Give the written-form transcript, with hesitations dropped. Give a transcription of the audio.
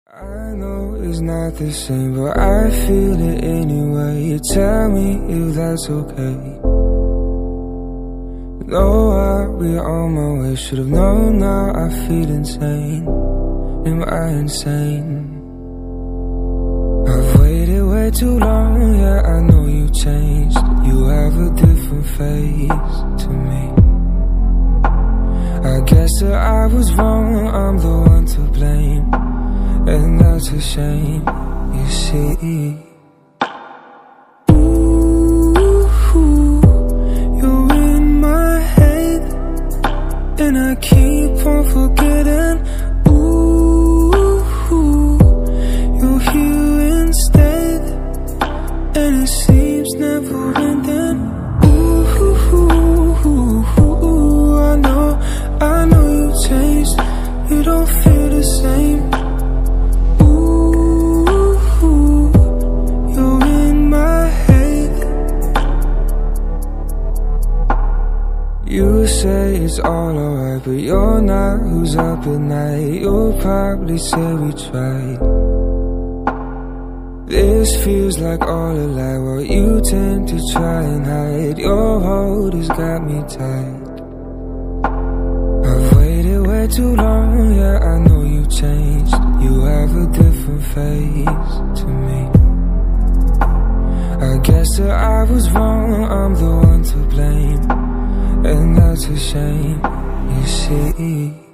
I know it's not the same, but I feel it anyway. You tell me if that's okay. No, I'll be on my way. Should've known, now I feel insane. Am I insane? I've waited way too long, yeah, I know you changed. You have a different face to me. I guess that I was wrong, I'm the one to blame. And that's a shame, you see. Ooh, you're in my head, and I keep on forgetting. Ooh, you're here instead, and it seems never ending. Ooh, I know you changed. You don't feel the same. You say it's all alright, but you're not. Who's up at night? You'll probably say we tried. This feels like all a lie, while you tend to try and hide. Your hold has got me tight. I've waited way too long, yeah, I know you changed. You have a different face to me. I guess that I was wrong, I'm the one to blame. And that's a shame, you see.